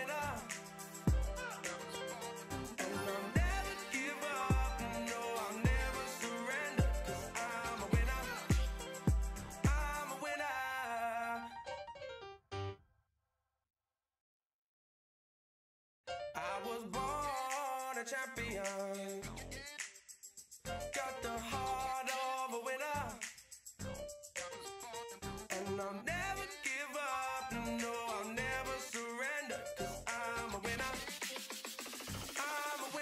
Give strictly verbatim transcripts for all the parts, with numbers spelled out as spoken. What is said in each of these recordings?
I was born a champion, got the heart of a winner, and I'll never give up, no, I'll never surrender, cause I'm a winner, I'm a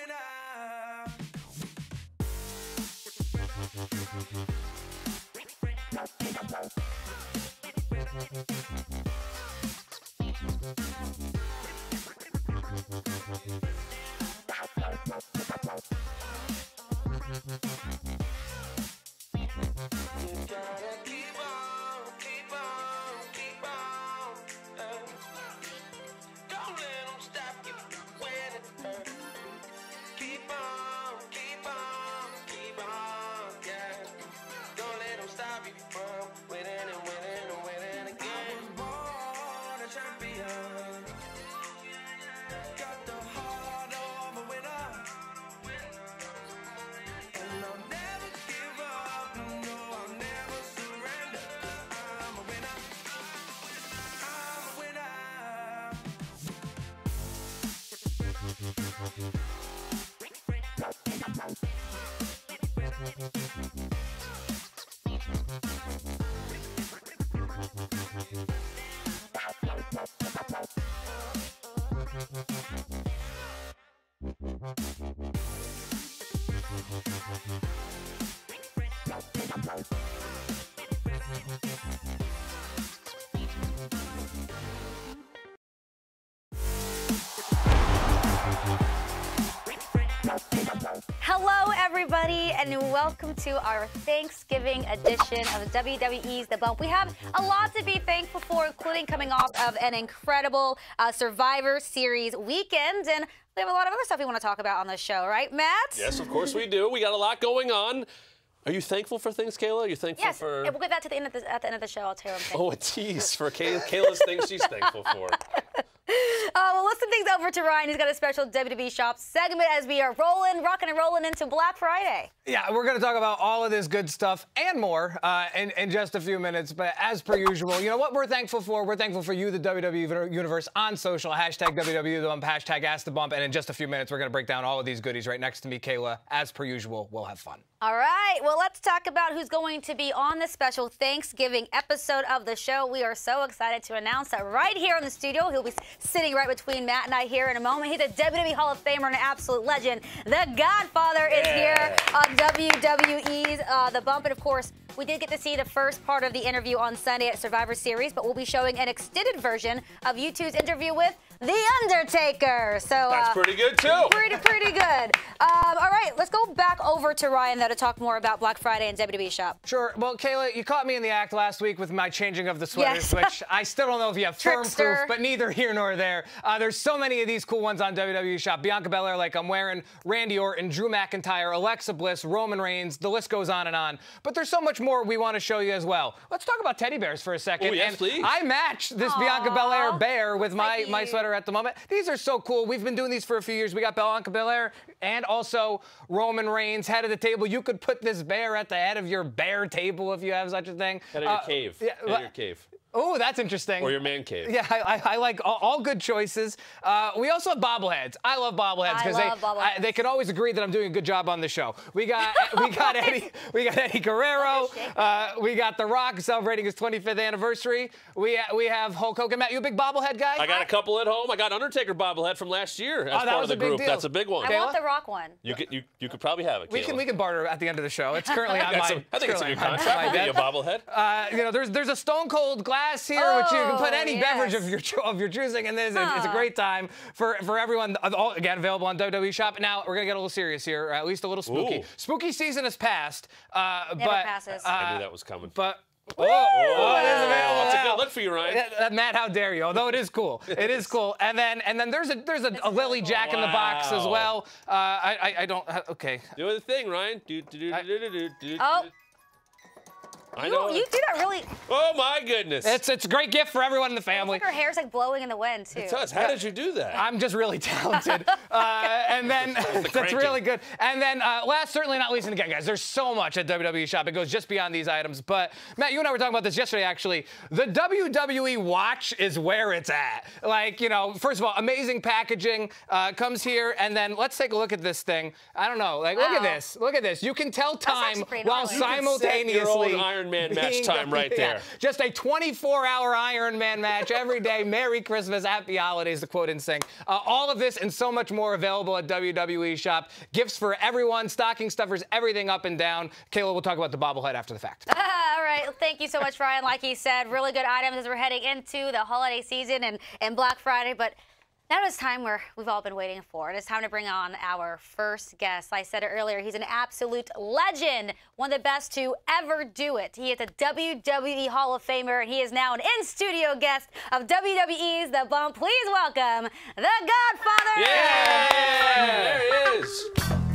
Hello, everybody, and welcome to our Thanksgiving edition of W W E's The Bump. We have a lot to be thankful for, including coming off of an incredible uh, Survivor Series weekend, and we have a lot of other stuff we want to talk about on this show, right, Matt? Yes, of course we do. We got a lot going on. Are you thankful for things, Kayla? Are you thankful yes, for... Yes, we'll get that to the end of the, at the end of the show. I'll tell you what I'm thankful Oh, a tease for Kay Kayla's things she's thankful for. Uh, well, let's send things over to Ryan. He's got a special W W E Shop segment as we are rolling, rocking and rolling into Black Friday. Yeah, we're going to talk about all of this good stuff and more uh, in, in just a few minutes. But as per usual, you know what we're thankful for? We're thankful for you, the W W E Universe, on social. Hashtag W W E The Bump, hashtag Ask The Bump. And in just a few minutes, we're going to break down all of these goodies right next to me, Kayla. As per usual, we'll have fun. All right. Well, let's talk about who's going to be on the special Thanksgiving episode of the show. We are so excited to announce that right here in the studio. He'll be sitting right between Matt and I here in a moment. He's a W W E Hall of Famer and an absolute legend. The Godfather is yeah. here on W W E's uh, The Bump. And, of course, we did get to see the first part of the interview on Sunday at Survivor Series, but we'll be showing an extended version of U two's interview with The Undertaker. So That's uh, pretty good, too. Pretty, pretty good. Um, all right, let's go back over to Ryan, though, to talk more about Black Friday and W W E Shop. Sure. Well, Kayla, you caught me in the act last week with my changing of the sweaters, yes. which I still don't know if you have firm Trickster. proof, but neither here nor there. Uh, there's so many of these cool ones on W W E Shop. Bianca Belair, like I'm wearing, Randy Orton, Drew McIntyre, Alexa Bliss, Roman Reigns, the list goes on and on. But there's so much more we want to show you as well. Let's talk about teddy bears for a second. Oh, yes, and please. I match this Aww. Bianca Belair bear with my, Like my sweater at the moment. These are so cool. We've been doing these for a few years. We got Bianca Belair and also Roman Reigns, head of the table. You could put this bear at the head of your bear table if you have such a thing. Head of your Uh, cave. Yeah, Head of your cave. Oh, that's interesting. Or your man cave. Yeah, I, I, I like all, all good choices. Uh, we also have bobbleheads. I love bobbleheads I because they love bobbleheads. I, they can always agree that I'm doing a good job on the show. We got we got Eddie we got Eddie Guerrero. Uh, we got The Rock celebrating his twenty-fifth anniversary. We we have Hulk Hogan. Matt, you a big bobblehead guy? I got a couple at home. I got Undertaker bobblehead from last year as Oh, that part was of the a big group. deal. That's a big one. I want the Rock one. You could you you could probably have it. We Kayla. can we can barter at the end of the show. It's currently on I, got my. some, I think it's in your currently on contract. my I'll get you a desk. bobblehead. Uh, you know, there's there's a Stone Cold glass here, which you can put Oh, any yes. beverage of your cho- of your choosing, and this it's a Huh. great time for for everyone. All, again, available on W W E Shop. Now we're gonna get a little serious here, or at least a little spooky. Ooh. Spooky season has passed, uh, Never but passes. uh, I knew that was coming. but. Oh, Oh, it is available that's a now. good look for you, Ryan. Yeah, uh, Matt, how dare you? Although it is cool, it is cool. And then and then there's a there's a, a Lily Jack in the box as Wow. well. Uh, I, I I don't. Uh, okay. Do the thing, Ryan. Do, do, do, I- do, do, do, do, do, Oh. do. I You, know. you do that really. Oh my goodness. It's it's a great gift for everyone in the family. Her hair's like blowing in the wind too. It does. How did you do that? I'm just really talented. uh, and then that's cranking. really good. And then uh, last, certainly not least, and again, guys, there's so much at W W E Shop. It goes just beyond these items. But Matt, you and I were talking about this yesterday, actually. The W W E watch is where it's at. Like, you know, first of all, amazing packaging uh, comes here, and then let's take a look at this thing. I don't know. Like, look at Wow. this. Look at this. You can tell time actually pretty while gnarly. You can simultaneously set your own Iron Man match being- time right yeah, there. just a twenty-four hour Iron Man match every day. Merry Christmas, Happy Holidays, to quote N Sync. Uh, all of this and so much more available at W W E Shop. Gifts for everyone, stocking stuffers, everything up and down. Kayla, we'll talk about the bobblehead after the fact. All right, thank you so much, Ryan. Like he said, really good items as we're heading into the holiday season and, and Black Friday. But now it's time where we've all been waiting for. And it's time to bring on our first guest. I said it earlier, he's an absolute legend, one of the best to ever do it. He is a W W E Hall of Famer, and he is now an in-studio guest of W W E's The Bump. Please welcome The Godfather! Yeah! There he is.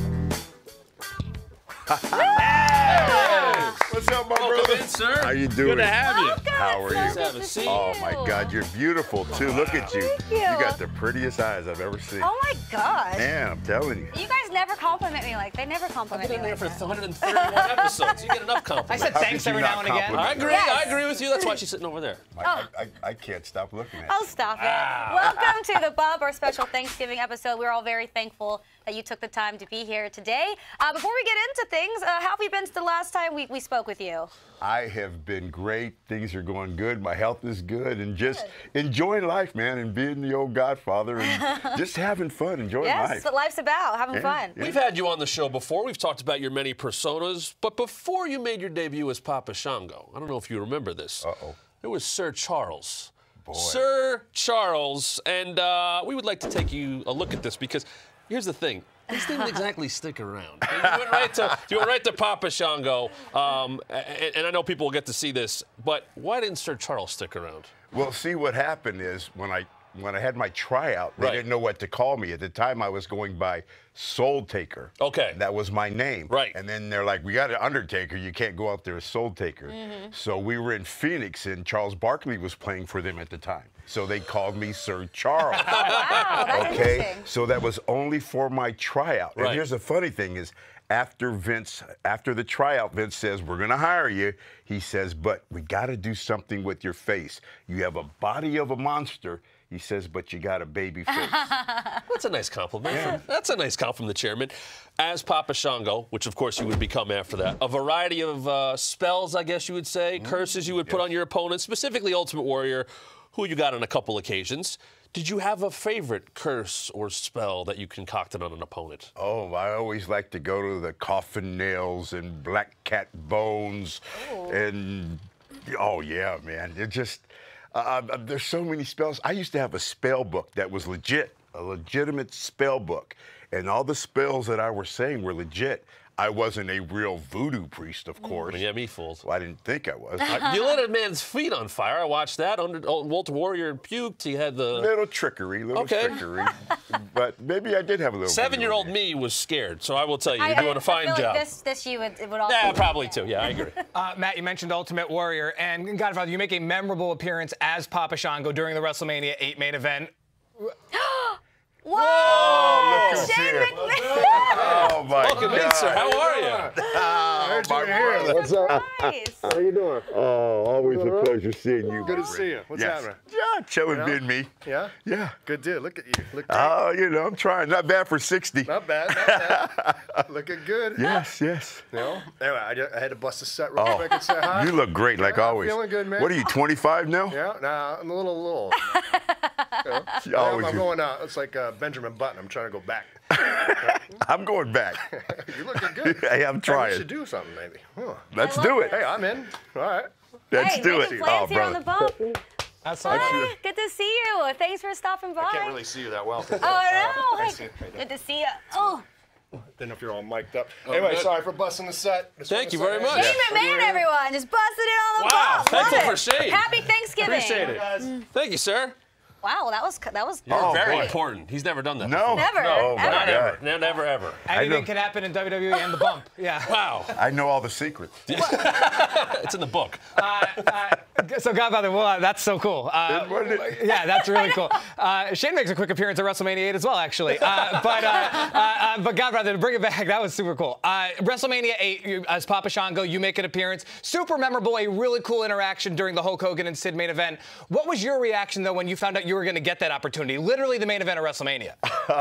What's up, my Welcome brother? in, sir. How you doing? Good to have you. Welcome. How are So you? good Have a to seat. see Oh you. my God, you're beautiful too. Look at you. Thank you. got the prettiest eyes I've ever seen. Oh my gosh. Man, I'm telling you. You guys never compliment me like they never I've compliment been me in there like for that. one hundred thirty-one episodes. You get enough I compliments. said How thanks could you every not now and again. compliment I agree. Yes. I agree with you. That's why she's sitting over there. I, Oh. I, I, I can't stop looking at Oh, you. stop it. Ah. Welcome to the Bump, our special Thanksgiving episode. We're all very thankful that you took the time to be here today. Uh, before we get into things, uh, how have you been since the last time we, we spoke with you? I have been great. Things are going good. My health is good. And just enjoying life, man, and being the old Godfather and just having fun, enjoying Yes, life. that's what life's about, having Yeah, fun. yeah. We've had you on the show before. We've talked about your many personas. But before you made your debut as Papa Shango, I don't know if you remember this. Uh-oh. It was Sir Charles. Boy. Sir Charles. And uh, we would like to take you a look at this because here's the thing. This didn't exactly stick around. You went right to, you went right to Papa Shango. Um, and, and I know people will get to see this, but why didn't Sir Charles stick around? Well, see, what happened is when I when I had my tryout, they Right. didn't know what to call me. At the time, I was going by Soul Taker. Okay. That was my name. Right. And then they're like, we got an Undertaker. You can't go out there as Soul Taker. Mm-hmm. So we were in Phoenix, and Charles Barkley was playing for them at the time. So they called me Sir Charles. Wow, that's Okay, interesting. so that was only for my tryout. Right. And here's the funny thing is, after Vince, after the tryout, Vince says, we're gonna hire you. He says, but we gotta do something with your face. You have a body of a monster. He says, but you got a baby face. That's a nice compliment. From, that's a nice compliment from the chairman. As Papa Shango, which of course you would become after that, a variety of uh, spells, I guess you would say, curses you would put yes. on your opponent, specifically Ultimate Warrior, who you got on a couple occasions. Did you have a favorite curse or spell that you concocted on an opponent? Oh, I always like to go to the coffin nails and black cat bones. And, oh, yeah, man. They're just, uh, uh, there's so many spells. I used to have a spell book that was legit, a legitimate spell book. And all the spells that I was saying were legit. I wasn't a real voodoo priest, of course. Yeah, me fooled. Well, I didn't think I was. Uh, you lit a man's feet on fire. I watched that. Under oh, Ultimate Warrior puked. He had the Little trickery, little Okay. trickery. But maybe I did have a little. seven-year-old voodoo in me was scared. So I will tell you, I- you're doing I a fine feel job. Like this, this you would, it would also. Yeah, probably too. Yeah, I agree. Uh, Matt, you mentioned Ultimate Warrior, and Godfather, you make a memorable appearance as Papa Shango during the WrestleMania eight main event. Whoa! Oh, look who's Shane here. McMahon! Oh my Welcome God! in, sir. How are you? Oh, my brother. What's up? Nice. How you doing? Oh, always a pleasure seeing you. Good to my see friend. you. What's yes. happening? Yeah, chilling, Yeah? being me. Yeah? Yeah. Good deal. Look at you. Look great. Oh, you know, I'm trying. Not bad for sixty. Not bad. Not bad. Looking good. Yes, yes. You know? Anyway, I, just, I had to bust a set real Oh, quick and say hi. you look great, like Yeah, I'm always. feeling good, man. What are you, twenty-five now? Yeah, nah, I'm a little, little. You know? You always I'm do. going out. It's like uh, Benjamin Button. I'm trying to go back. I'm going back. You're looking good. Hey, I'm Hey, trying. we should do something, maybe. Huh. Let's I do love it. Hey, I'm in. All right. Let's hey, do making it. plans Oh, here on the brother. Bump. That's Hi, good to see you. Thanks for stopping by. I can't really see you that well. Oh, no. I see it right there. Good to see you. Oh, Didn't know if you're all mic'd up. Anyway, good. sorry for busting the set. Just Thank wanted you to say very hey. much. Shane McMahon, everyone. Just busted it on the Wow, Bump. thankful Love for it. Shane. Happy Thanksgiving. Appreciate it. Guys. Thank you, sir. Wow, that was that was You're Oh, very boy. important. He's never done that. No. before. Never, No, my ever. Not God. ever. No, never ever. Anything know. can happen in W W E and the bump. Yeah. Wow. I know all the secrets. It's in the book. Uh, uh, so Godfather, well, uh, that's so cool. Uh, Wasn't it? yeah, that's really cool. Uh, Shane makes a quick appearance at WrestleMania eight as well, actually. Uh, but uh, uh, uh, but Godfather, to bring it back, that was super cool. Uh, WrestleMania eight, you, as Papa Shango, you make an appearance. Super memorable, a really cool interaction during the Hulk Hogan and Sid main event. What was your reaction, though, when you found out you were going to get that opportunity? Literally the main event of WrestleMania.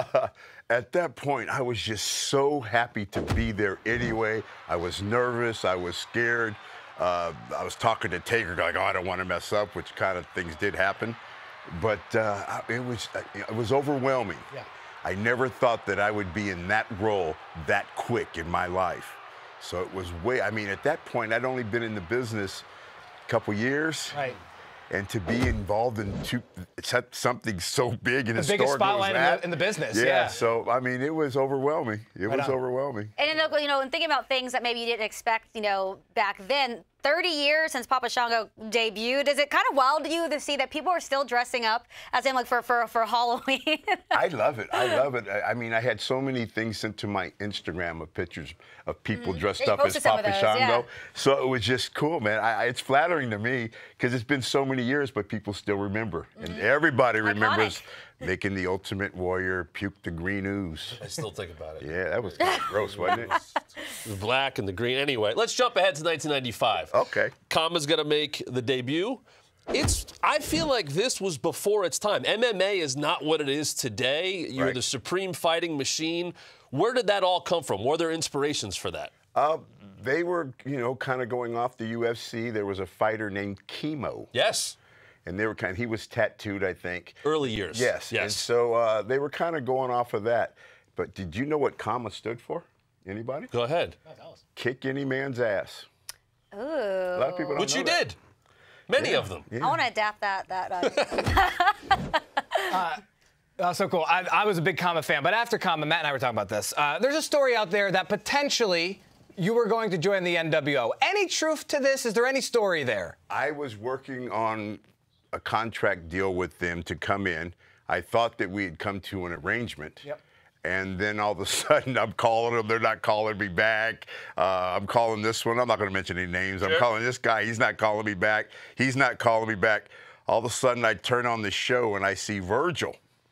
At that point, I was just so happy to be there anyway. I was nervous. I was scared. Uh, I was talking to Taker, like, oh, I don't want to mess up, which kind of things did happen. But uh, I- it was it was overwhelming. Yeah. I never thought that I would be in that role that quick in my life. So it was way, I mean, at that point, I'd only been in the business a couple years. Right. And to be involved in two, something so big and The biggest spotlight in the- in the business, yeah. So I mean, it was overwhelming. It was on. overwhelming. And then, you know, and thinking about things that maybe you didn't expect, you know, back then, thirty years since Papa Shango debuted, is it kind of wild to you to see that people are still dressing up as in like for for, for Halloween? I love it. I love it. I, I mean, I had so many things sent to my Instagram of pictures of people dressed Yeah, you up as posted some of Papa those, Shango. yeah. So it was just cool, man. I, I, it's flattering to me because it's been so many years, but people still remember, and everybody remembers making the Ultimate Warrior puke the green ooze. I still think about it. Yeah, that was kind of gross, wasn't it? The black and the green. Anyway, let's jump ahead to nineteen ninety-five. Okay. Kama's going to make the debut. It's. I feel like this was before its time. M M A is not what it is today. You're Right. the supreme fighting machine. Where did that all come from? Were there inspirations for that? Uh, they were, you know, kind of going off the U F C. There was a fighter named Chemo. Yes. And they were kind of, he was tattooed, I think. Early years. Yes. And Yes. so uh, they were kind of going off of that. But did you know what Kama stood for? Anybody? Go ahead. Kick any man's ass. Ooh. A lot of people don't Which know you that. did. Many of them. I want to adapt that. That. Uh, Oh, so cool. I, I was a big Kama fan, but after Kama, Matt and I were talking about this. Uh, there's a story out there that potentially you were going to join the N W O. Any truth to this? Is there any story there? I was working on a contract deal with them to come in. I thought that we had come to an arrangement. Yep. And then all of a sudden, I'm calling them. They're not calling me back. Uh, I'm calling this one. I'm not going to mention any names. I'm Sure. calling this guy. He's not calling me back. He's not calling me back. All of a sudden, I turn on the show and I see Virgil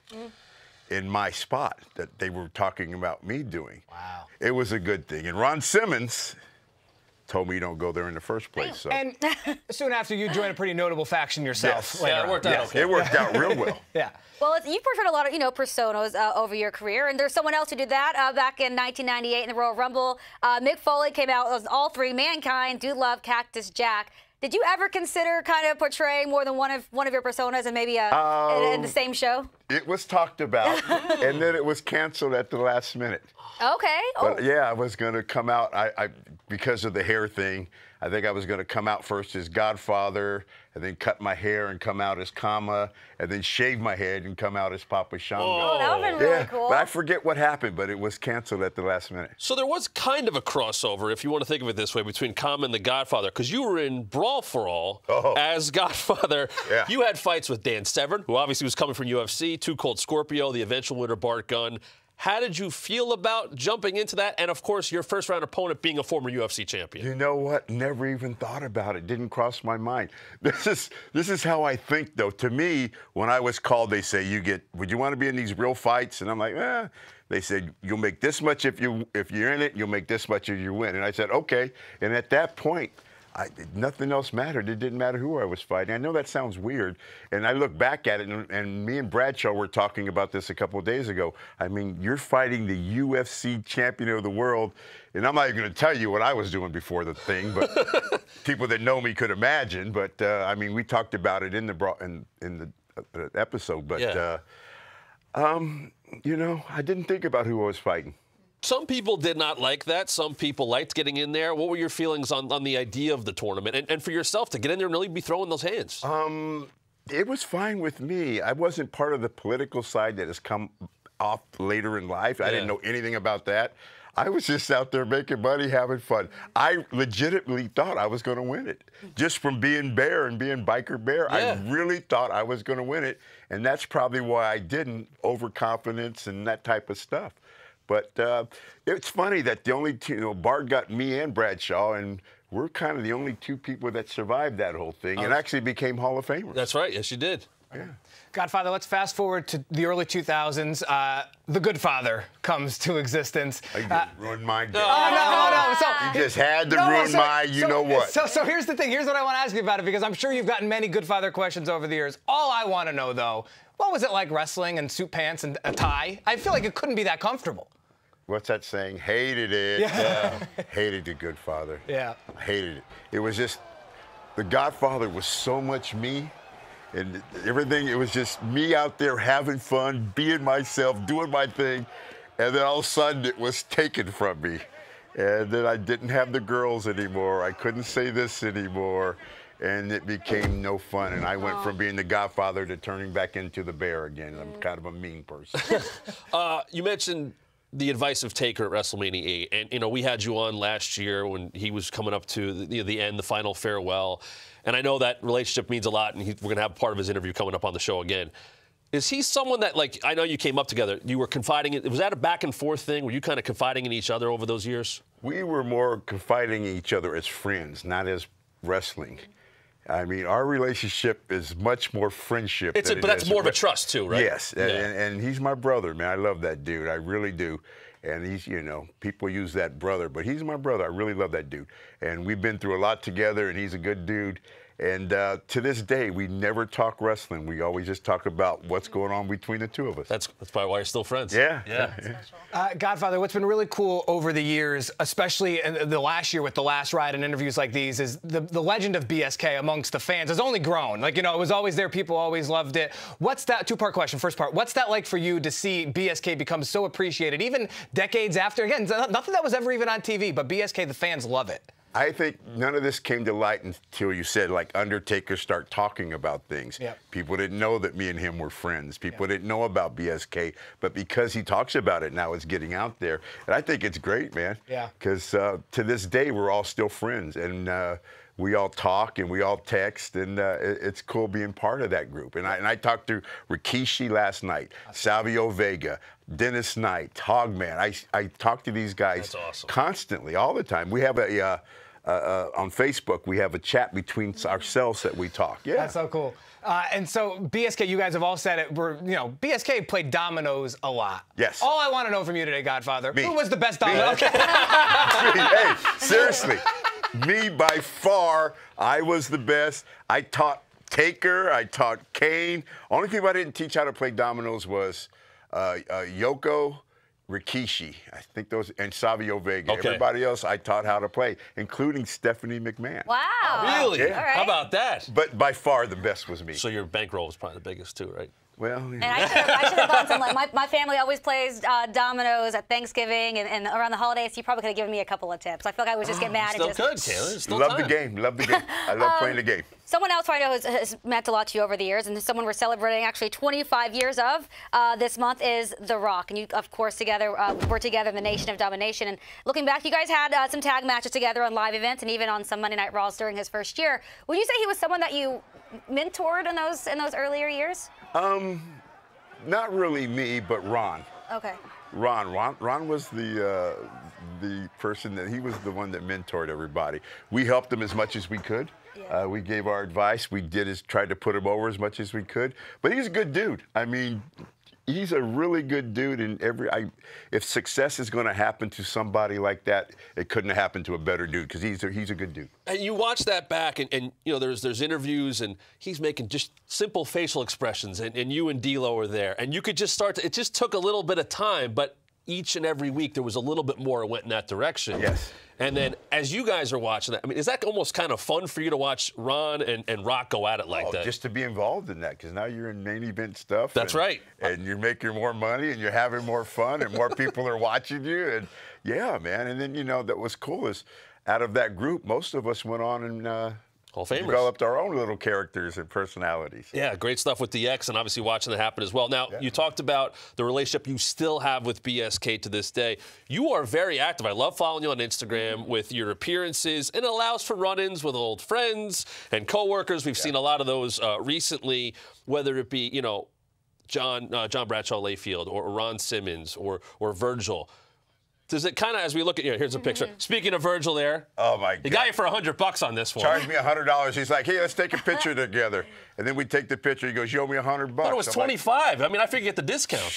in my spot that they were talking about me doing. Wow. It was a good thing. And Ron Simmons told me don't go there in the first place. So. And soon after, you joined a pretty notable faction yourself. Yes. later Yeah, it on. worked out Yes, okay. it worked out real well. Yeah. Well, it's, you've portrayed a lot of, you know, personas uh, over your career, and there's someone else who did that uh, back in nineteen ninety-eight in the Royal Rumble. Uh, Mick Foley came out as all three: Mankind, Dude Love, Cactus Jack. Did you ever consider kind of portraying more than one of one of your personas and maybe uh, Um, in, in the same show? It was talked about, and then it was canceled at the last minute. Okay. Oh. But yeah, I was going to come out. I, I because of the hair thing. I think I was going to come out first as Godfather, and then cut my hair and come out as Kama, and then shave my head and come out as Papa Shango. Oh, that would have been really yeah, cool. but I forget what happened, but it was canceled at the last minute. So there was kind of a crossover, if you want to think of it this way, between Kama and the Godfather, because you were in Brawl for All Oh. as Godfather. Yeah. You had fights with Dan Severn, who obviously was coming from U F C, Too Cold Scorpio, the eventual winner Bart Gunn. How did you feel about jumping into that? And of course, your first round opponent being a former U F C champion. You know what? Never even thought about it. Didn't cross my mind. This is this is how I think, though. To me, when I was called, they say, "You get. Would you want to be in these real fights?" And I'm like, "Eh." They said, "You'll make this much if you if you're in it. You'll make this much if you win." And I said, "Okay." And at that point, I, nothing else mattered. It didn't matter who I was fighting. I know that sounds weird, and I look back at it, and, and me and Bradshaw were talking about this a couple of days ago. I mean, you're fighting the U F C champion of the world, and I'm not even going to tell you what I was doing before the thing, but people that know me could imagine. But uh, I mean, we talked about it in the bro- in, in the uh, episode. But Yeah. uh, um, you know, I didn't think about who I was fighting. Some people did not like that. Some people liked getting in there. What were your feelings on, on the idea of the tournament? And, and for yourself to get in there and really be throwing those hands? Um, it was fine with me. I wasn't part of the political side that has come off later in life. I Yeah. didn't know anything about that. I was just out there making money, having fun. I legitimately thought I was going to win it. Just from being Bear and being Biker Bear, Yeah. I really thought I was going to win it. And that's probably why I didn't, overconfidence and that type of stuff. But uh, it's funny that the only two, you know, Bart got me and Bradshaw, and we're kind of the only two people that survived that whole thing and actually became Hall of Famers. That's right. Yes, you did. Yeah. Godfather, let's fast forward to the early two thousands. Uh, the Good Father comes to existence. I did Uh, ruin my day. Oh, no, no, no. So, You just had to No, ruin so- my you so- know what. So, so here's the thing. Here's what I want to ask you about it, because I'm sure you've gotten many Good Father questions over the years. All I want to know, though, what was it like wrestling in suit pants and a tie? I feel like it couldn't be that comfortable. What's that saying? Hated it. Yeah. Hated the Good Father. Yeah. I hated it. It was just, the Godfather was so much me. And everything, it was just me out there having fun, being myself, doing my thing. And then all of a sudden it was taken from me. And then I didn't have the girls anymore. I couldn't say this anymore. And it became no fun. And I went from being the Godfather to turning back into the Bear again. I'm kind of a mean person. Uh, you mentioned the advice of Taker at WrestleMania eight, and you know we had you on last year when he was coming up to the, the end, the final farewell, and I know that relationship means a lot, and he, we're gonna have part of his interview coming up on the show again. Is he someone that, like, I know you came up together, you were confiding in, was that a back and forth thing? Were you kind of confiding in each other over those years? We were more confiding in each other as friends, not as wrestling. I mean, our relationship is much more friendship. It's a, than but it that's is more of a re- trust too, right? Yes, and, and, and he's my brother, man. I love that dude. I really do. And he's, you know, people use that brother, but he's my brother. I really love that dude. And we've been through a lot together, and he's a good dude. And uh, to this day, we never talk wrestling. We always just talk about what's going on between the two of us. That's that's probably why you're still friends. Yeah. Yeah. Uh, Godfather, what's been really cool over the years, especially in the last year with the last ride and interviews like these, is the, the legend of B S K amongst the fans has only grown. Like, you know, it was always there. People always loved it. What's that, two-part question, first part, what's that like for you to see B S K become so appreciated, even decades after? Again, nothing that was ever even on T V, but B S K, the fans love it. I think none of this came to light until you said, like, Undertaker start talking about things. Yep. People didn't know that me and him were friends. People didn't know about B S K. But because he talks about it now, it's getting out there. And I think it's great, man. Yeah. Because uh, to this day, we're all still friends. And uh, we all talk and we all text. And uh, it, it's cool being part of that group. And I, and I talked to Rikishi last night, Savio Vega, Dennis Knight, Hogman. I, I talk to these guys That's awesome. constantly, all the time. We have a... Uh, Uh, uh, on Facebook, we have a chat between ourselves that we talk. Yeah. That's so cool. Uh, and so B S K, you guys have all said it. We're, you know, B S K played dominoes a lot. Yes. All I want to know from you today, Godfather, Me. who was the best domino? Okay. Hey, seriously, me by far, I was the best. I taught Taker, I taught Kane. Only people I didn't teach how to play dominoes was uh, uh, Yoko, Rikishi, I think those, and Savio Vega. Okay. Everybody else I taught how to play, including Stephanie McMahon. Wow. Really? Yeah. All right. How about that? But by far the best was me. So your bankroll was probably the biggest too, right? Well, And I should have, I should have gone some, like, my, my family always plays uh, dominoes at Thanksgiving and, and around the holidays. So you probably could have given me a couple of tips. I feel like I would just get mad Still and just. good, Taylor. Still love time. the game, love the game. I love Um, playing the game. Someone else I know has, has meant a lot to you over the years, and someone we're celebrating actually twenty-five years of uh, this month is The Rock. And you, of course, together uh, were together in the Nation of Domination. And looking back, you guys had uh, some tag matches together on live events and even on some Monday Night Raws during his first year. Would you say he was someone that you mentored in those in those earlier years? Um, not really me, but Ron. Okay. Ron, Ron, Ron was the uh, the person that he was the one that mentored everybody. We helped him as much as we could. Yeah. Uh, we gave our advice. We did is tried to put him over as much as we could. But he's a good dude. I mean, he's a really good dude. And every, I, if success is going to happen to somebody like that, it couldn't have happened to a better dude because he's a, he's a good dude. And you watch that back, and, and you know there's there's interviews, and he's making just simple facial expressions, and, and you and D'Lo are there, and you could just start to. It just took a little bit of time, but each and every week there was a little bit more that went in that direction. Yes. And then as you guys are watching that, I mean, is that almost kind of fun for you to watch Ron and, and Rock go at it like Oh, that? just to be involved in that, because now you're in main event stuff. That's and, right. And you're making more money, and you're having more fun, and more people are watching you. And yeah, man. And then, you know, that was cool is out of that group, most of us went on and uh, Hall of Famers. Developed our own little characters and personalities. Yeah, great stuff with D X, and obviously watching that happen as well. Now, yeah. you talked about the relationship you still have with B S K to this day. You are very active. I love following you on Instagram with your appearances, and it allows for run-ins with old friends and coworkers. We've yeah. seen a lot of those uh, recently, whether it be, you know, John uh, John Bradshaw Layfield or Ron Simmons or or Virgil. Does it kind of, as we look at, you know, here's a picture. Mm-hmm. Speaking of Virgil there. Oh, my God. He got you for a hundred bucks on this one. Charged me a hundred dollars. He's like, hey, let's take a picture together. And then we take the picture. He goes, you owe me a hundred bucks. I thought it was I'm twenty-five. Like, I mean, I figured get the discount.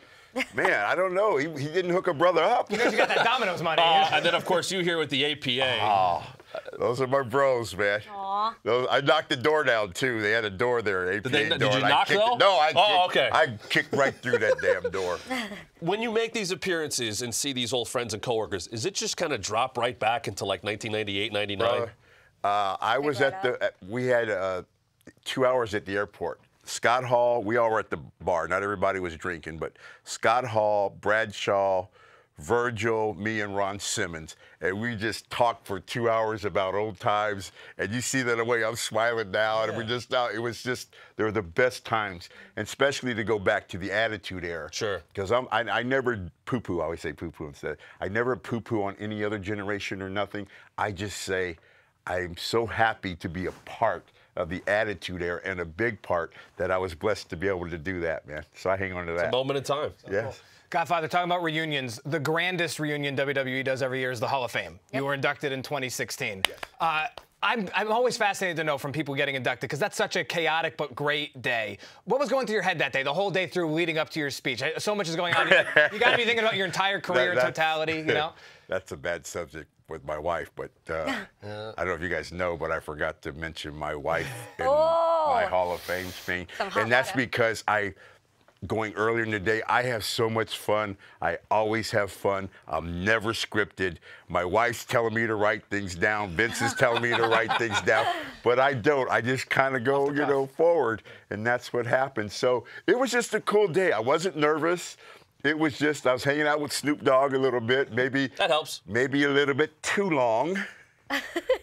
Man, I don't know. He, he didn't hook a brother up. You guys got that Domino's money. Uh, and then, of course, you here with the A P A. Oh, those are my bros, man. Aw. Those, I knocked the door down, too. They had a door there, A P A did, they, door. did you knock, though? It. No, I oh, kicked, okay. I kicked right through that damn door. When you make these appearances and see these old friends and coworkers, is it just kind of drop right back into, like, nineteen ninety-eight, ninety-nine? Uh, uh, I was at the, uh, we had uh, two hours at the airport. Scott Hall, we all were at the bar. Not everybody was drinking, but Scott Hall, Bradshaw, Virgil, me, and Ron Simmons. And we just talked for two hours about old times. And you see that the way I'm smiling now. Yeah. And we just, uh, it was just, they were the best times. And especially to go back to the Attitude Era. Sure. Because I'm, I, I never poo-poo, I always say poo-poo instead. I never poo-poo on any other generation or nothing. I just say, I'm so happy to be a part of the Attitude Era, and a big part that I was blessed to be able to do that, man. So I hang on to that. It's a moment in time. Yes. Godfather, talking about reunions, the grandest reunion W W E does every year is the Hall of Fame. Yep. You were inducted in twenty sixteen. Yes. Uh, I'm, I'm always fascinated to know from people getting inducted, because that's such a chaotic but great day. What was going through your head that day, the whole day through leading up to your speech? So much is going on. You got to be thinking about your entire career in totality, you know? That's a bad subject with my wife, but uh, yeah. I don't know if you guys know, but I forgot to mention my wife in oh. my Hall of Fame thing. And that's because I, going earlier in the day, I have so much fun. I always have fun. I'm never scripted. My wife's telling me to write things down. Vince is telling me to write things down. But I don't. I just kind of go, you know, forward. And that's what happened. So it was just a cool day. I wasn't nervous. It was just, I was hanging out with Snoop Dogg a little bit, maybe. That helps. Maybe a little bit too long. I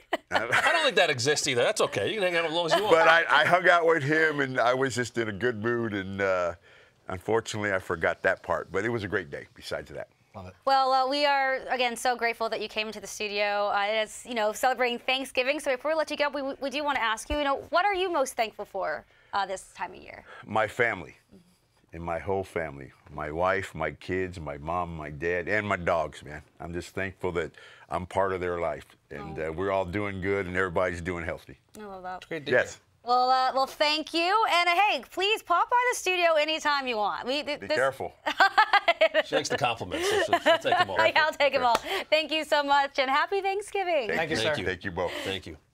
don't think that exists either. That's okay. You can hang out as long as you want. But I, I hung out with him, and I was just in a good mood, and uh, unfortunately, I forgot that part. But it was a great day besides that. Love it. Well, uh, we are, again, so grateful that you came into the studio. Uh, it's, you know, celebrating Thanksgiving. So before we let you go, we, we do want to ask you, you know, what are you most thankful for uh, this time of year? My family. And my whole family, my wife, my kids, my mom, my dad, and my dogs, man. I'm just thankful that I'm part of their life, and oh. uh, we're all doing good, and everybody's doing healthy. I love that. Great to yes. hear. Well, uh, well, thank you, and uh, hey, please pop by the studio anytime you want. We, th Be this... careful. She likes the compliments, so she'll, she'll take them all. Yeah, I'll take them all. Thank you so much, and happy Thanksgiving. Thank, Thank you, you, sir. Thank you. Thank you both. Thank you.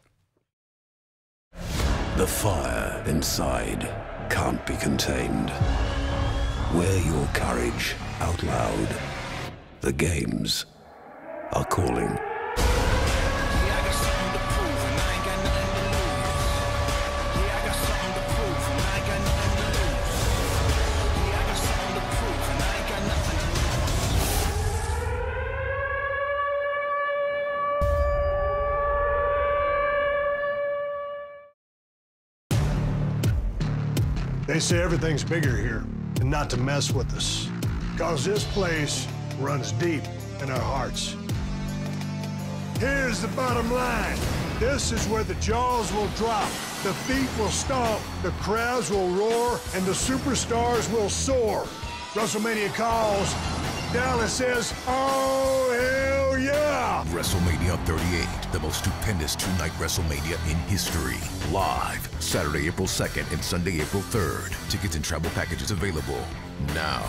The fire inside can't be contained. Wear your courage out loud. The games are calling. They say everything's bigger here, and not to mess with us, because this place runs deep in our hearts. Here's the bottom line. This is where the jaws will drop, the feet will stomp, the crowds will roar, and the superstars will soar. WrestleMania calls. Dallas says, oh, hell yeah! WrestleMania thirty-eight, the most stupendous two-night WrestleMania in history. Live, Saturday, April second and Sunday, April third. Tickets and travel packages available now.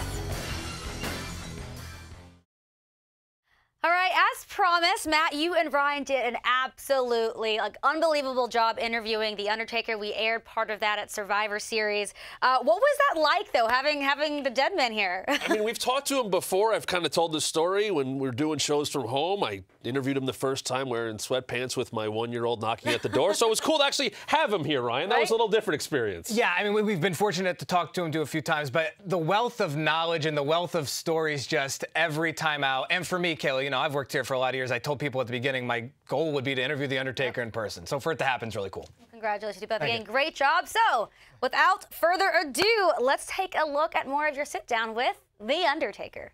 All right, as promised, Matt, you and Ryan did an absolutely like unbelievable job interviewing The Undertaker. We aired part of that at Survivor Series. Uh, what was that like, though, having having the dead man here? I mean, we've talked to him before. I've kind of told this story when we we're doing shows from home. I interviewed him the first time wearing sweatpants with my one-year-old knocking at the door. So it was cool to actually have him here, Ryan. That right? was a little different experience. Yeah, I mean, we- we've been fortunate to talk to him to a few times, but the wealth of knowledge and the wealth of stories just every time out. And for me, Kayla, you know, I've worked here for a lot lot of years. I told people at the beginning my goal would be to interview The Undertaker in person. So for it to happen is really cool. Congratulations, you both Thank again. you. Great job. So, without further ado, let's take a look at more of your sit down with The Undertaker.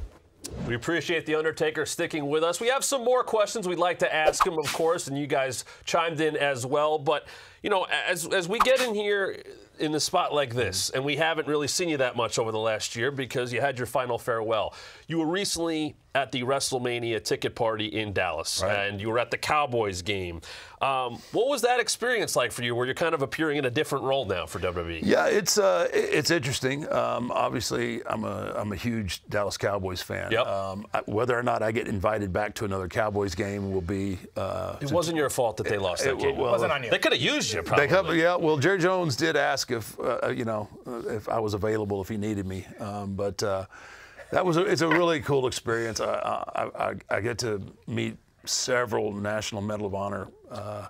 We appreciate The Undertaker sticking with us. We have some more questions we'd like to ask him, of course, and you guys chimed in as well. But, you know, as, as we get in here in a spot like this, and we haven't really seen you that much over the last year because you had your final farewell. You were recently at the WrestleMania ticket party in Dallas, Right. and you were at the Cowboys game. Um, what was that experience like for you, where you're kind of appearing in a different role now for W W E? Yeah, it's uh, it's interesting. Um, obviously, I'm a I'm a huge Dallas Cowboys fan. Yep. Um, I, whether or not I get invited back to another Cowboys game will be. Uh, It wasn't your fault that they lost that it- game. well, Wasn't on you. They could have used you, probably. They come, yeah. Well, Jerry Jones did ask if uh, you know if I was available if he needed me, um, but uh, that was a, it's a really cool experience. I, I, I, I get to meet several National Medal of Honor uh,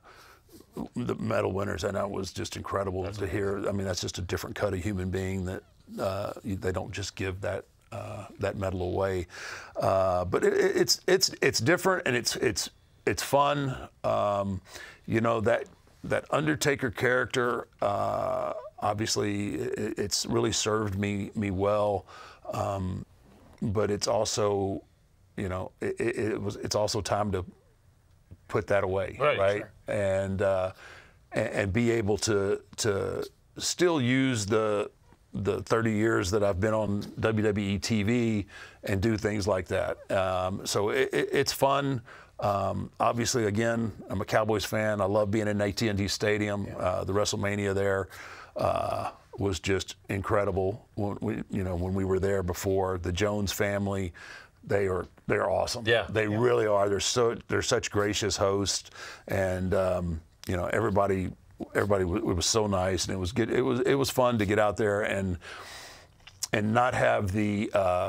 the medal winners, and that was just incredible that's to hear. I mean, that's just a different cut of human being that uh, you, they don't just give that. Uh, that medal away, uh, but it, it's it's it's different and it's it's it's fun. Um, you know that that Undertaker character. Uh, obviously, it, it's really served me me well, um, but it's also, you know, it, it, it was it's also time to put that away, Right, right? sure. And, uh, and and be able to to still use the the thirty years that I've been on W W E T V and do things like that. Um, so it, it, it's fun. Um, obviously, again, I'm a Cowboys fan. I love being in A T and T Stadium. Yeah. Uh, the WrestleMania there uh, was just incredible. When we, you know, when we were there before, the Jones family, they are they're awesome. Yeah, they yeah. really are. They're so they're such gracious hosts, and um, you know everybody. Everybody w- it was so nice, and it was good. It was it was fun to get out there and and not have the uh,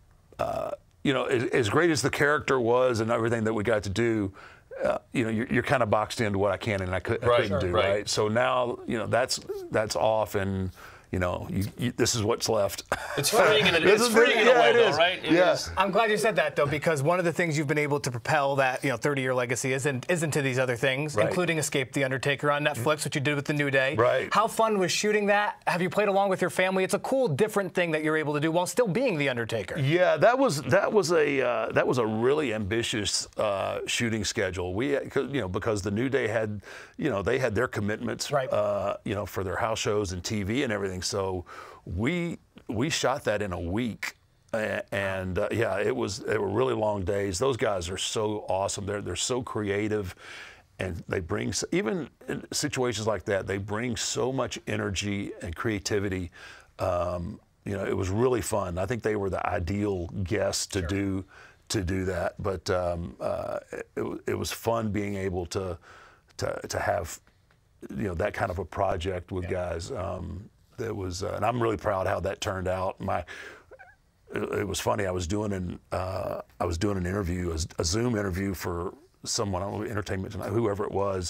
uh, you know as, as great as the character was and everything that we got to do. Uh, you know, you're, you're kind of boxed into what I can and I, could, I Right, couldn't do. right. Right. So now you know that's that's off, and you know you, you, this is what's left. It's freeing in a, This it's is- freeing in yeah, a way, it though, is. right? It Yeah. is. I'm glad you said that, though, because one of the things you've been able to propel that, you know, thirty-year legacy is, in, is into these other things, Right. including Escape the Undertaker on Netflix, which you did with The New Day. Right. How fun was shooting that? Have you played along with your family? It's a cool, different thing that you're able to do while still being The Undertaker. Yeah, that was that was a uh, that was a really ambitious uh, shooting schedule. We, had- 'cause, you know, because the New Day had, you know, they had their commitments, Right. uh, you know, for their house shows and T V and everything. So we we shot that in a week, A- and uh, yeah, it was they were really long days. Those guys are so awesome. They're they're so creative. And they bring, s- even in situations like that, they bring so much energy and creativity. Um, you know, it was really fun. I think they were the ideal guests to do to do that. But um, uh, it, wa- it was fun being able to to to have, you know, that kind of a project with guys. Um, that was, uh, and I'm really proud how that turned out. My it, it was funny. I was doing an uh, I was doing an interview, a, a Zoom interview for someone, I don't know, Entertainment Tonight, whoever it was,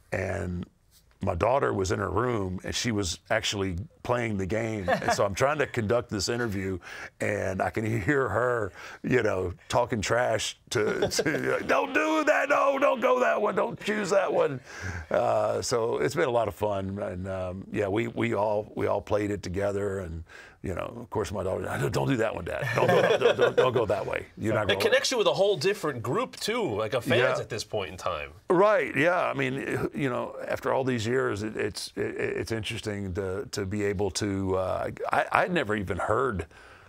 and my daughter was in her room and she was actually playing the game. And so I'm trying to conduct this interview and I can hear her, you know, talking trash to, to don't do that, no, don't go that one, don't choose that one. Uh, so it's been a lot of fun. And um, yeah, we, we all we all played it together. And, you know, of course my daughter, don't, don't do that one, Dad. Don't go, don't, don't, don't go that way. You're not It going. connects you with a whole different group, too, like a fans Yeah. at this point in time. Right. Yeah. I mean, you know, after all these years, it, it's it, it's interesting to to be able to. Uh, I I'd never even heard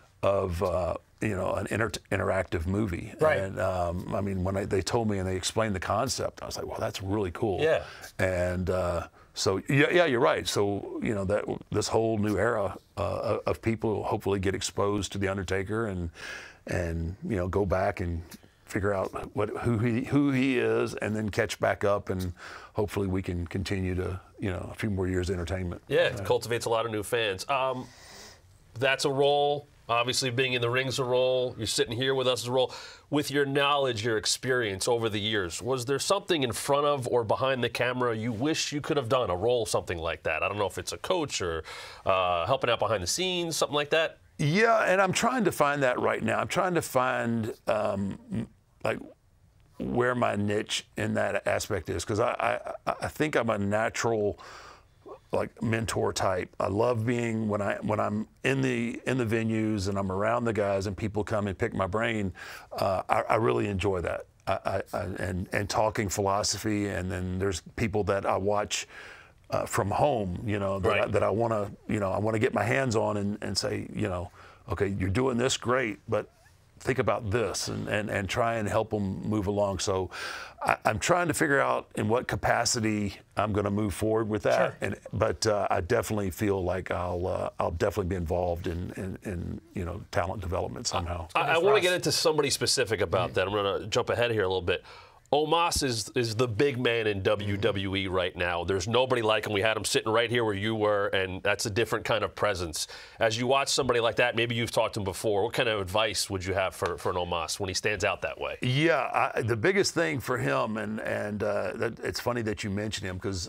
of uh, you know an inter- interactive movie. Right. And um, I mean, when I, they told me and they explained the concept, I was like, well, that's really cool. Yeah. And uh, so yeah, yeah, you're right. So you know that this whole new era uh, of people hopefully get exposed to the Undertaker and and you know go back and figure out what who he who he is, and then catch back up, and hopefully we can continue to you know a few more years of entertainment. Yeah, it cultivates a lot of new fans. Um, that's a role. Obviously, being in the ring's a role. You're sitting here with us as a role. With your knowledge, your experience over the years, was there something in front of or behind the camera you wish you could have done, a role, something like that? I don't know if it's a coach or uh, helping out behind the scenes, something like that. Yeah, and I'm trying to find that right now. I'm trying to find um, like where my niche in that aspect is, because I, I I think I'm a natural like mentor type. I love being when I when I'm in the in the venues and I'm around the guys and people come and pick my brain. Uh, I, I really enjoy that. I, I, I, and and talking philosophy, and then there's people that I watch uh, from home, you know, that Right. I, that I want to, you know, I want to get my hands on and, and say, you know, okay, you're doing this great, but think about this, and, and, and try and help them move along. So I, I'm trying to figure out in what capacity I'm going to move forward with that. Sure. And but uh, I definitely feel like I'll uh, I'll definitely be involved in, in, in you know talent development somehow. I, I want to get into somebody specific about that. I'm going to jump ahead here a little bit. Omos is is the big man in W W E right now. There's nobody like him. We had him sitting right here where you were, and that's a different kind of presence. As you watch somebody like that, maybe you've talked to him before, what kind of advice would you have for, for an Omos when he stands out that way? Yeah, I, the biggest thing for him, and and uh, that, it's funny that you mention him, because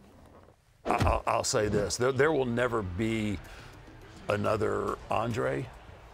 I'll, I'll say this: there, there will never be another Andre,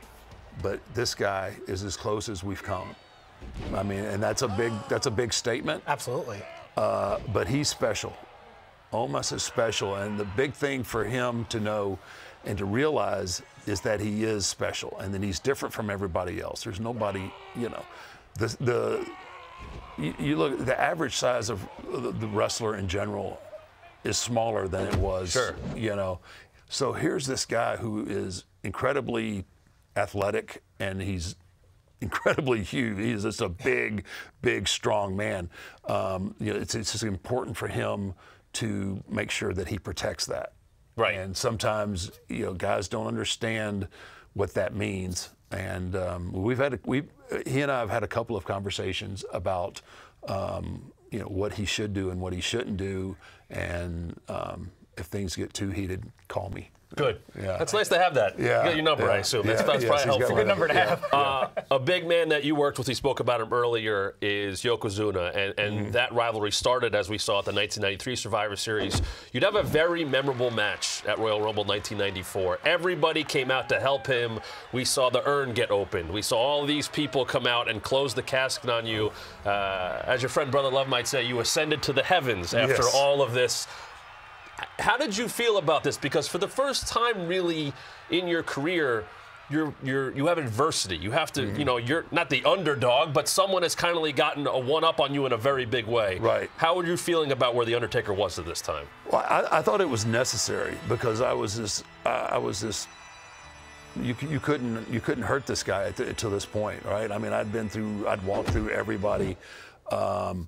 but this guy is as close as we've come. I mean, and that's a big that's a big statement. Absolutely. Uh, but he's special. Omos is special, and the big thing for him to know and to realize is that he is special, and that he's different from everybody else. There's nobody, you know, the the you, you look the average size of the, the wrestler in general is smaller than it was. Sure. You know, so here's this guy who is incredibly athletic, and he's incredibly huge. He's just a big, big, strong man. Um, you know, it's, it's just important for him to make sure that he protects that. Right. And sometimes, you know, guys don't understand what that means. And um, we've had, a, we, he and I have had a couple of conversations about, um, you know, what he should do and what he shouldn't do. And um, if things get too heated, call me. Good. Yeah. That's nice to have that. Yeah. You got your number, Yeah. I assume. That's, Yeah. that's Yes, probably he's got helpful. my Good number to have. Uh, a big man that you worked with, we spoke about him earlier, is Yokozuna. And, and Mm-hmm. that rivalry started, as we saw at the nineteen ninety-three Survivor Series. You'd have a very memorable match at Royal Rumble nineteen ninety-four. Everybody came out to help him. We saw the urn get opened. We saw all these people come out and close the casket on you. Uh, as your friend Brother Love might say, you ascended to the heavens after Yes. all of this. How did you feel about this? Because for the first time, really, in your career, you're you're you have adversity. You have to, you know, you're not the underdog, but someone has kind of gotten a one up on you in a very big way. Right. How were you feeling about where the Undertaker was at this time? Well, I, I thought it was necessary, because I was this, uh, I was this. You c- you couldn't you couldn't hurt this guy at the, to this point, right? I mean, I'd been through, I'd walked through everybody, um,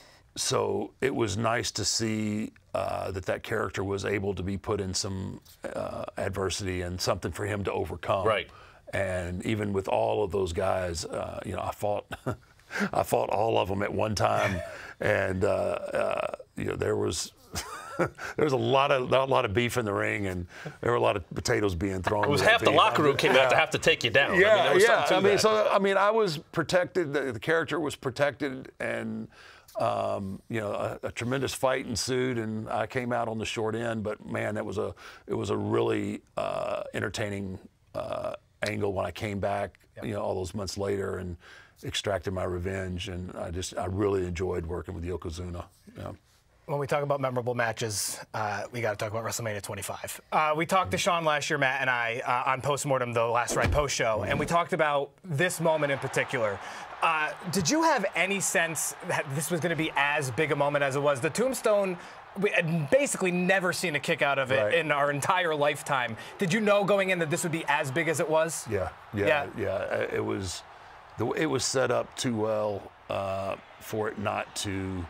so it was nice to see uh, that that character was able to be put in some uh, adversity and something for him to overcome. Right. And even with all of those guys, uh, you know, I fought, I fought all of them at one time, and uh, uh, you know, there was. There was a lot of a lot of beef in the ring, and there were a lot of potatoes being thrown. It was with half the beef. locker room came out to have to take you down. Yeah, I mean, there was yeah. something I to mean, that. so I mean, I was protected. The, the character was protected, and um, you know, a, a tremendous fight ensued, and I came out on the short end. But man, that was a it was a really uh, entertaining uh, angle when I came back. Yep. You know, all those months later, and extracted my revenge. And I just I really enjoyed working with Yokozuna. Yeah. When we talk about memorable matches, uh, we got to talk about WrestleMania twenty-five. Uh, we talked to Sean last year, Matt and I, uh, on Postmortem, the Last Ride Post show, and we talked about this moment in particular. Uh, did you have any sense that this was going to be as big a moment as it was? The Tombstone, we had basically never seen a kick out of it Right. in our entire lifetime. Did you know going in that this would be as big as it was? Yeah, yeah, Yeah. yeah. It was, the, it was set up too well uh, for it not to,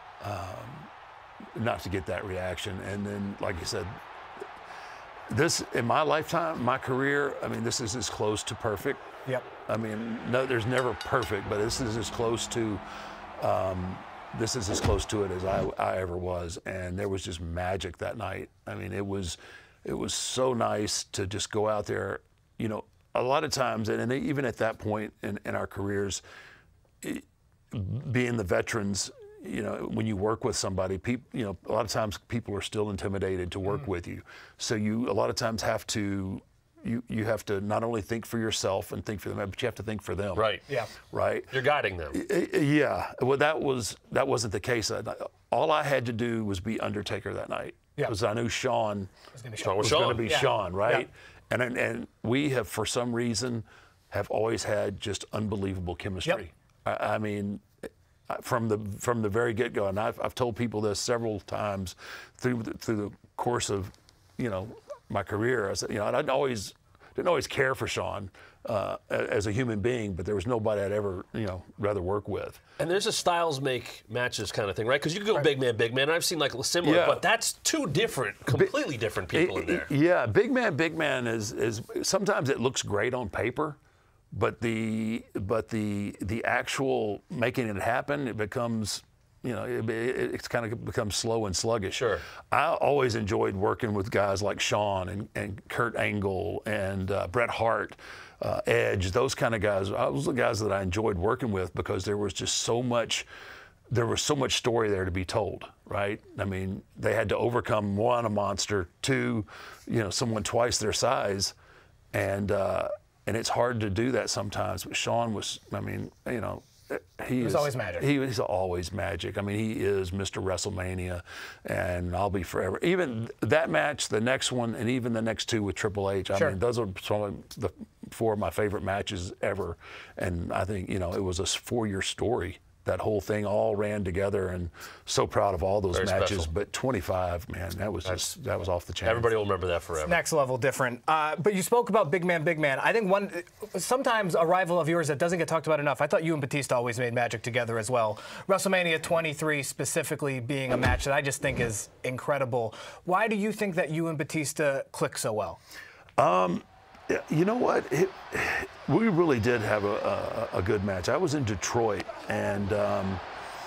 um, not to get that reaction. And then, like you said, this in my lifetime, my career. I mean, this is as close to perfect. Yep. I mean, no, there's never perfect, but this is as close to, um, this is as close to it as I, I ever was. And there was just magic that night. I mean, it was, it was so nice to just go out there. You know, a lot of times, and, and even at that point in, in our careers, it, being the veterans, you know, when you work with somebody, people, you know, a lot of times people are still intimidated to work mm. with you. So you, a lot of times, have to you you have to not only think for yourself and think for them, but you have to think for them. Right. Yeah. Right. You're guiding them. Yeah. Well, that was that wasn't the case. All I had to do was be Undertaker that night. Yeah. Because I knew Shawn was going to be Shawn Shawn. was was going Shawn. to be Yeah. Shawn, right? Yeah. And and we have, for some reason, have always had just unbelievable chemistry. Yep. I, I mean, from the from the very get-go, and I've, I've told people this several times through the, through the course of, you know, my career. I said, you know, I didn't always didn't always care for Shawn uh, as a human being, but there was nobody I'd ever, you know, rather work with. And there's a styles make matches kind of thing, right? Because you could go big man, big man. I've seen like similar, Yeah. but that's two different, completely different people in there. Yeah, big man, big man is is sometimes it looks great on paper, but the but the the actual making it happen, it becomes, you know, it, it, it's kind of becomes slow and sluggish. Sure. I always enjoyed working with guys like Shawn and, and Kurt Angle and uh, Bret Hart, uh, Edge, those kind of guys. Those are the guys that I enjoyed working with because there was just so much, there was so much story there to be told, right? I mean, they had to overcome, one, a monster, two, you know, someone twice their size, and uh, and it's hard to do that sometimes. But Shawn was, I mean, you know, he was is, always magic. He was always magic. I mean, he is Mister WrestleMania, and I'll be forever. Even that match, the next one, and even the next two with Triple H. I Sure. mean, those are some of the four of my favorite matches ever. And I think, you know, it was a four-year story. That whole thing all ran together, and so proud of all those Very matches. special. But twenty-five, man, that was just that was off the chain. Everybody will remember that forever. Next level different. Uh, but you spoke about big man, big man. I think one, sometimes a rival of yours that doesn't get talked about enough. I thought you and Batista always made magic together as well. WrestleMania twenty-three specifically being a match that I just think is incredible. Why do you think that you and Batista click so well? Um, you know what? It, we really did have a, a, a good match. I was in Detroit, and um,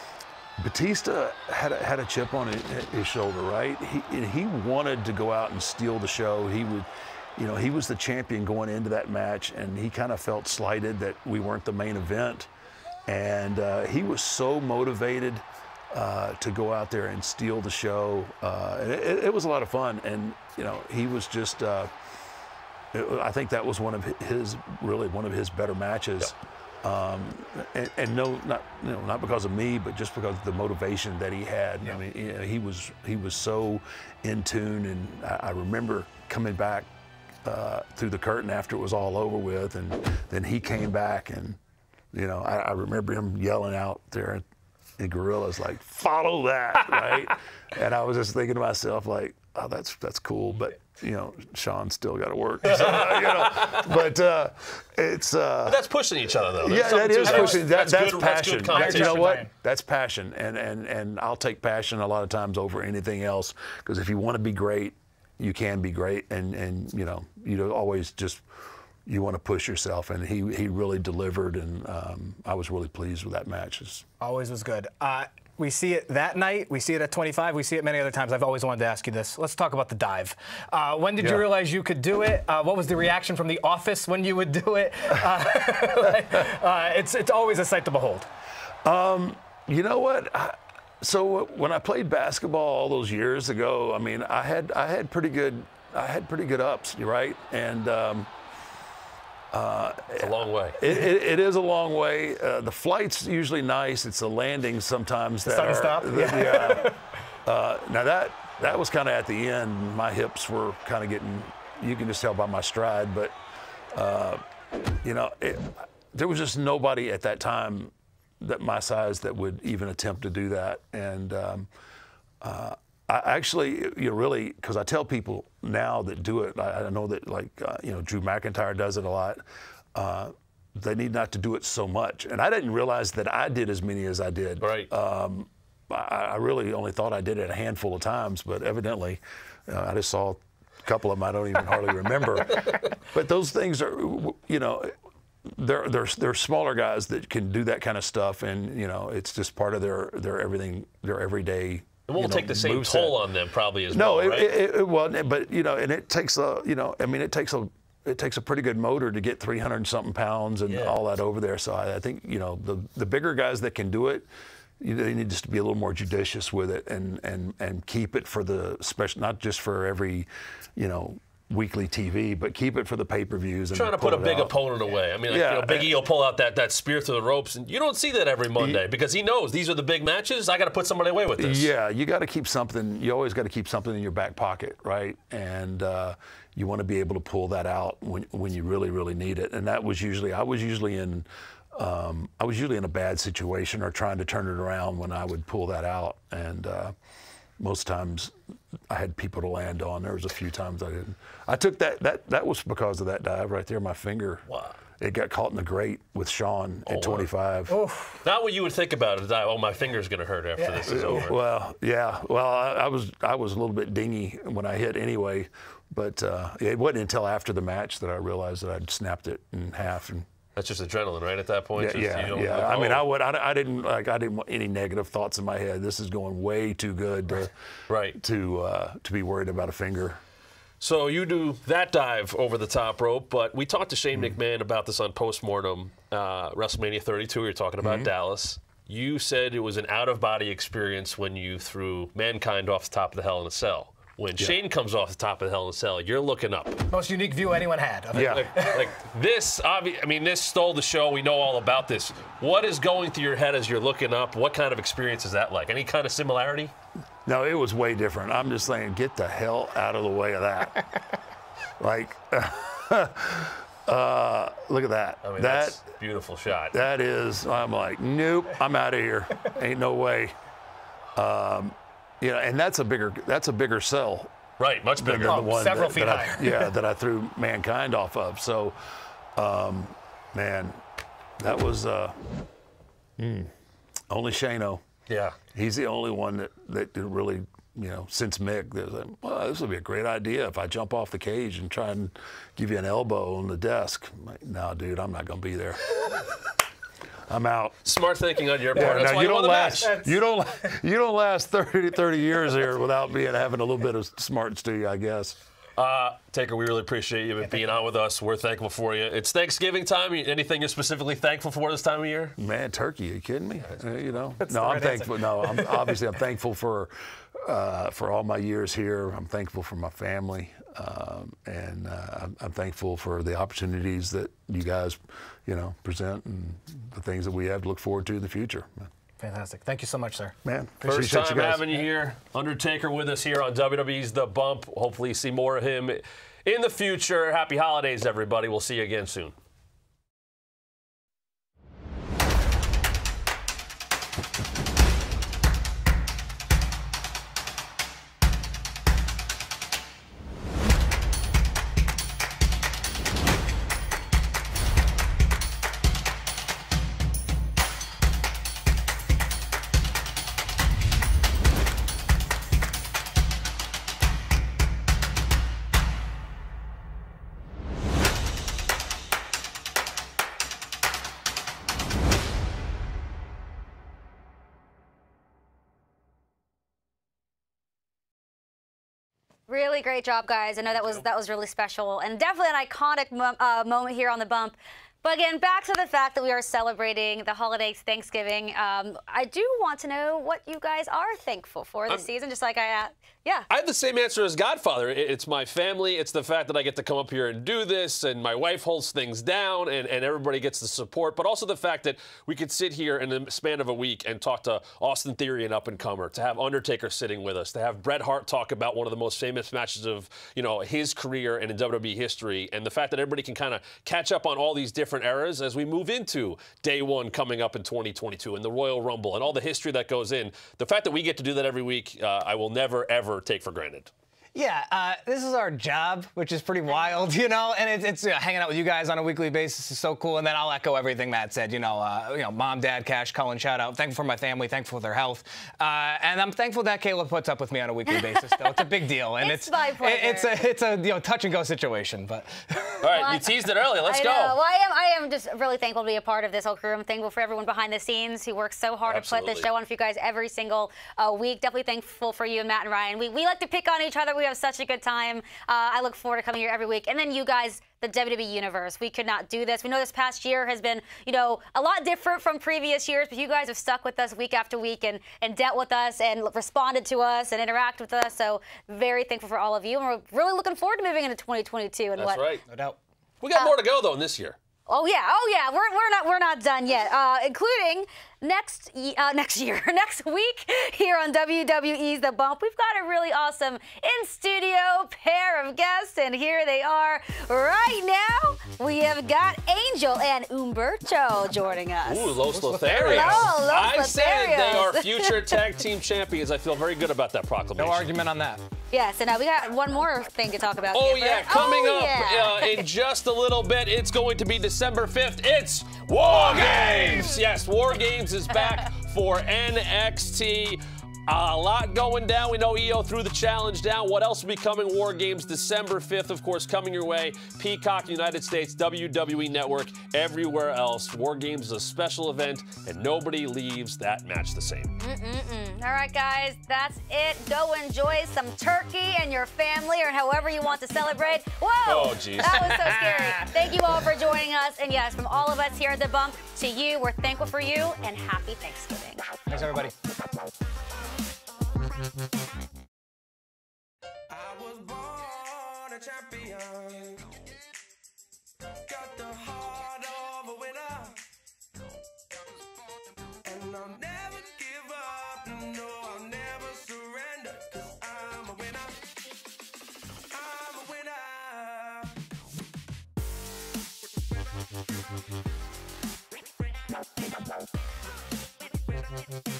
Batista had a, had a chip on his, his shoulder, right? He and he wanted to go out and steal the show. He would, you know, he was the champion going into that match, and he kind of felt slighted that we weren't the main event. And uh, he was so motivated uh, to go out there and steal the show. Uh, and it, it was a lot of fun, and you know, he was just. Uh, I think that was one of his, really one of his better matches, yep. um, and, and no, not you know, not because of me, but just because of the motivation that he had. Yep. I mean, you know, he was he was so in tune, and I, I remember coming back uh, through the curtain after it was all over with, and then he came back, and you know, I, I remember him yelling out there in Gorillas like, "Follow that!" right? And I was just thinking to myself like, "Oh, that's that's cool," but. You know, Shawn's still got to work. So, you know, but uh, it's. Uh, but that's pushing each other, though. Yeah, that is pushing. That, that's, that's good, passion. That's good competition. You know what? That's passion, and and and I'll take passion a lot of times over anything else. Because if you want to be great, you can be great, and and you know, you don't always just. You want to push yourself, and he he really delivered, and um, I was really pleased with that match. It's, Always was good. Uh, we see it that night. We see it at twenty-five. We see it many other times. I've always wanted to ask you this. Let's talk about the dive. Uh, when did yeah. you realize you could do it? Uh, what was the reaction from the office when you would do it? Uh, uh, it's it's always a sight to behold. Um, you know what? I, so when I played basketball all those years ago, I mean, I had I had pretty good I had pretty good ups, right? And um, Uh, it's a long way. It, it, it is a long way. Uh, the flight's usually nice. It's the landings sometimes that Sudden are. stop. The, yeah. uh, now that that was kind of at the end. My hips were kind of getting. You can just tell by my stride, but uh, you know, it, there was just nobody at that time that my size that would even attempt to do that. And um, uh, I actually, you know, really, because I tell people now that do it, I, I know that like, uh, you know, Drew McIntyre does it a lot. Uh, they need not to do it so much. And I didn't realize that I did as many as I did. Right. Um, I, I really only thought I did it a handful of times, but evidently uh, I just saw a couple of them I don't even hardly remember. But those things are, you know, they're, they're, they're smaller guys that can do that kind of stuff. And, you know, it's just part of their, their everything, their everyday. It won't you know, take the same moveset. toll on them, probably as no, well. No, right? it, it, it wasn't. But you know, and it takes a, you know, I mean, it takes a, it takes a pretty good motor to get three hundred something pounds and yeah. all that over there. So I, I think, you know, the the bigger guys that can do it, you know, they need just to be a little more judicious with it and and and keep it for the special, not just for every, you know, weekly T V, but keep it for the pay-per-views. And Trying to put a big out. opponent away. I mean, like, Yeah, you know, Big E will pull out that, that spear through the ropes, and you don't see that every Monday because he knows these are the big matches. I got to put somebody away with this. Yeah, you got to keep something. You always got to keep something in your back pocket, right? And uh, you want to be able to pull that out when when you really, really need it. And that was usually I was usually in um, I was usually in a bad situation or trying to turn it around when I would pull that out. And uh, most times I had people to land on. There was a few times I didn't. I took that, that, that was because of that dive right there. My finger, wow. It got caught in the grate with Sean Oh, at twenty-five. wow. Not what you would think about it. Oh, my finger's going to hurt after Yeah. this is over. Well, yeah. Well, I, I was I was a little bit dingy when I hit anyway, but uh, it wasn't until after the match that I realized that I'd snapped it in half. And that's just adrenaline, right? At that point, yeah, just, yeah. you know, yeah. like, I mean, oh. I would. I, I didn't like. I didn't want any negative thoughts in my head. This is going way too good to right to uh, to be worried about a finger. So you do that dive over the top rope, but we talked to Shane Mm-hmm. McMahon about this on Postmortem uh, WrestleMania thirty-two. You're talking about Mhm. Dallas. You said it was an out-of-body experience when you threw Mankind off the top of the Hell in a Cell. When Yeah. Shane comes off the top of the Hell in a Cell, you're looking up. Most unique view anyone had of it. Like, like this, obvi- I mean, this stole the show. We know all about this. What is going through your head as you're looking up? What kind of experience is that like? Any kind of similarity? No, it was way different. I'm just saying, get the hell out of the way of that. Like, uh, look at that. I mean, that that's a beautiful shot. That is, I'm like, nope, I'm out of here. Ain't no way. Um, you know, and that's a bigger, that's a bigger cell. Right, much than bigger. the Oh, one several that, feet that I- higher. yeah, that I threw Mankind off of. So, um, man, that was uh, mm, only Shano. Yeah. He's the only one that, that could really, you know, since Mick, there's like, well, this would be a great idea if I jump off the cage and try and give you an elbow on the desk. I'm like, no, dude, I'm not going to be there. I'm out. Smart thinking on your part. That's now why you you won don't the last. match. You don't. You don't last thirty, thirty years here without being having a little bit of smarts to you, I guess. Uh, Taker, we really appreciate you being on with us. We're thankful for you. It's Thanksgiving time. Anything you're specifically thankful for this time of year? Man, turkey. Are you kidding me? Uh, you know. That's no, the I'm right thankful. No, I'm obviously I'm thankful for uh, for all my years here. I'm thankful for my family, um, and uh, I'm, I'm thankful for the opportunities that you guys, you know, present and the things that we have to look forward to in the future. Fantastic. Thank you so much, sir. Man, First appreciate time you guys. having you here. Undertaker with us here on W W E's The Bump. Hopefully see more of him in the future. Happy holidays, everybody. We'll see you again soon. Really great job, guys. I know that was that was really special and definitely an iconic mo uh, moment here on The Bump. But again, back to the fact that we are celebrating the holidays, Thanksgiving. Um, I do want to know what you guys are thankful for this I'm- season, just like I, uh, yeah. I have the same answer as Godfather. It- It's my family. It's the fact that I get to come up here and do this, and my wife holds things down, and, and everybody gets the support. But also the fact that we could sit here in the span of a week and talk to Austin Theory, an up-and-comer, to have Undertaker sitting with us, to have Bret Hart talk about one of the most famous matches of, you know, his career and in W W E history, and the fact that everybody can kind of catch up on all these different eras as we move into day one coming up in twenty twenty-two and the Royal Rumble and all the history that goes in. The fact that we get to do that every week, uh, I will never, ever take for granted. Yeah, uh, this is our job, which is pretty wild, you know, and it's, it's you know, hanging out with you guys on a weekly basis is so cool. And then I'll echo everything Matt said, you know, uh, you know, mom, dad, Cash, Cullen, shout out. Thankful for my family, thankful for their health. Uh, and I'm thankful that Caleb puts up with me on a weekly basis, though. It's a big deal. And It's it's, my pleasure. it- it's a, it's a, you know, touch and go situation, but. All right, you teased it earlier. Let's I go. know. Well, I am, I am just really thankful to be a part of this whole crew. I'm thankful for everyone behind the scenes who works so hard to put Absolutely. this show on for you guys every single uh, week. Definitely thankful for you and Matt and Ryan. We, we like to pick on each other. We We have such a good time. Uh, I look forward to coming here every week. And then you guys, the W W E Universe, we could not do this. We know this past year has been, you know, a lot different from previous years, but you guys have stuck with us week after week and, and dealt with us and responded to us and interacted with us. So very thankful for all of you. And we're really looking forward to moving into twenty twenty-two. And That's what, right. No doubt. We got more to go, though, in this year. Oh yeah, oh yeah, we're, we're not we're not done yet, uh, including next ye- uh, next year, next week here on W W E's The Bump. We've got a really awesome in-studio pair of guests, and here they are right now. We have got Angel and Umberto joining us. Ooh, Los Lotharios. Oh, Los I said they Lotharios. are future tag team champions. I feel very good about that proclamation. No argument on that. Yes, and uh, we got one more thing to talk about. Oh, Skipper. yeah, coming oh, up yeah. Uh, in just a little bit, it's going to be December fifth. It's War Games! Yes, War Games is back for N X T. Uh, a lot going down. We know E O threw the challenge down. What else will be coming? War Games December fifth, of course, coming your way. Peacock, United States, W W E Network, everywhere else. War Games is a special event, and nobody leaves that match the same. Mm-mm-mm. All right, guys, that's it. Go enjoy some turkey and your family, or however you want to celebrate. Whoa! Oh, jeez. That was so scary. Thank you all for joining us. And yes, from all of us here at The Bump, to you, we're thankful for you, and happy Thanksgiving. Thanks, everybody. I was born a champion. Got the heart of a winner. And I'll never give up. No, I'll never surrender. Cause I'm a winner. I'm a winner.